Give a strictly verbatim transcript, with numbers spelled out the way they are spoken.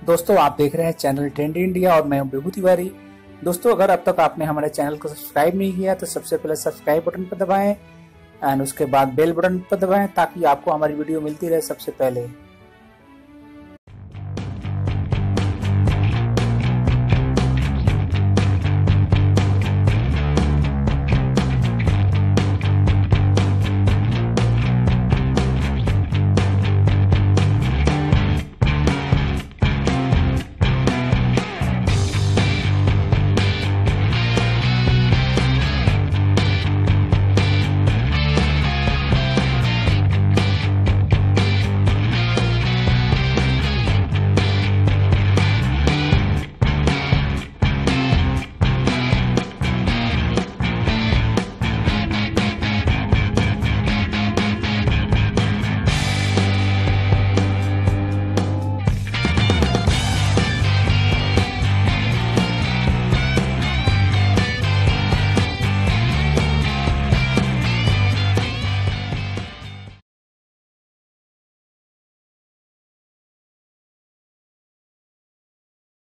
दोस्तों आप देख रहे हैं चैनल ट्रेंड इंडिया और मैं हूं विभू तिवारी। दोस्तों अगर अब तक आपने हमारे चैनल को सब्सक्राइब नहीं किया तो सबसे पहले सब्सक्राइब बटन पर दबाएं एंड उसके बाद बेल बटन पर दबाएं ताकि आपको हमारी वीडियो मिलती रहे सबसे पहले।